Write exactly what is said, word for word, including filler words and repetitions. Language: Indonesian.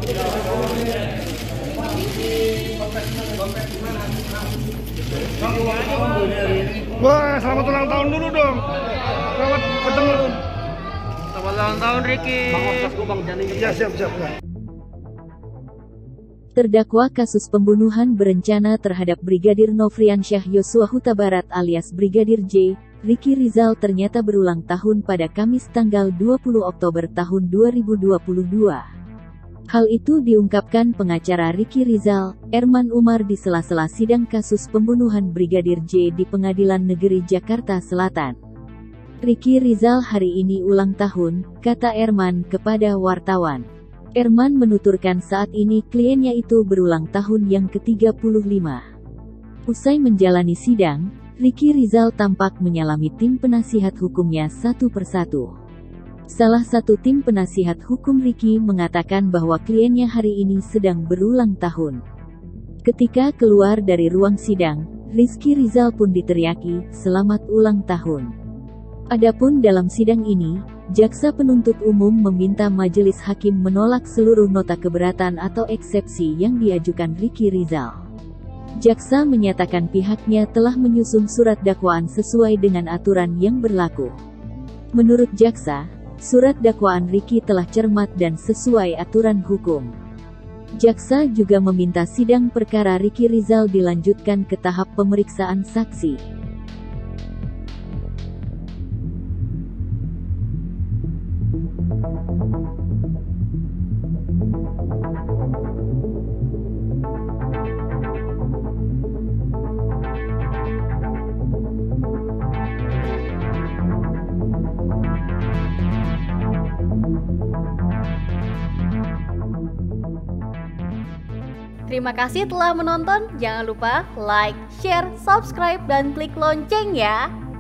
Wah, selamat ulang tahun dulu dong. Selamat ketemu. Selamat ulang tahun Ricky. Ya, siap, siap, siap. Terdakwa kasus pembunuhan berencana terhadap Brigadir Nofriansyah Yosua Huta Barat alias Brigadir J, Ricky Rizal ternyata berulang tahun pada Kamis tanggal dua puluh Oktober tahun dua ribu dua puluh dua. Hal itu diungkapkan pengacara Ricky Rizal, Erman Umar di sela-sela sidang kasus pembunuhan Brigadir J di Pengadilan Negeri Jakarta Selatan. Ricky Rizal hari ini ulang tahun, kata Erman kepada wartawan. Erman menuturkan saat ini kliennya itu berulang tahun yang ke tiga puluh lima. Usai menjalani sidang, Ricky Rizal tampak menyalami tim penasihat hukumnya satu persatu. Salah satu tim penasihat hukum Ricky mengatakan bahwa kliennya hari ini sedang berulang tahun. Ketika keluar dari ruang sidang, Rizky Rizal pun diteriaki, "Selamat ulang tahun." Adapun dalam sidang ini, jaksa penuntut umum meminta majelis hakim menolak seluruh nota keberatan atau eksepsi yang diajukan Ricky Rizal. Jaksa menyatakan pihaknya telah menyusun surat dakwaan sesuai dengan aturan yang berlaku. Menurut jaksa, surat dakwaan Ricky telah cermat dan sesuai aturan hukum. Jaksa juga meminta sidang perkara Ricky Rizal dilanjutkan ke tahap pemeriksaan saksi. Terima kasih telah menonton. Jangan lupa like, share, subscribe, dan klik lonceng ya.